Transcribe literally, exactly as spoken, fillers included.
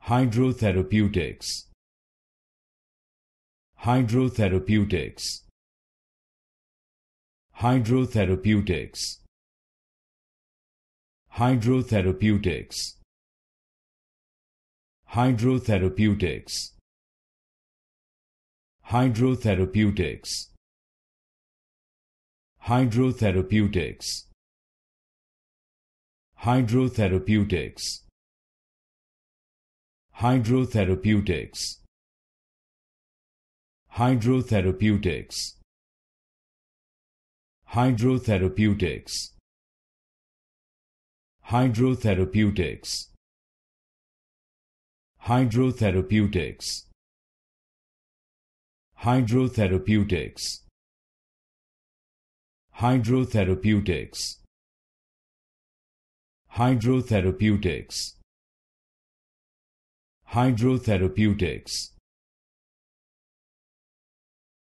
Hydrotherapeutics. Hydrotherapeutics. Hydrotherapeutics. Hydrotherapeutics. Hydrotherapeutics. Hydrotherapeutics. Hydrotherapeutics. Hydrotherapeutics. Hydrotherapeutics. Hydrotherapeutics. Hydrotherapeutics. Hydrotherapeutics. Hydrotherapeutics. Hydrotherapeutics. Hydrotherapeutics. Hydrotherapeutics. Hydrotherapeutics.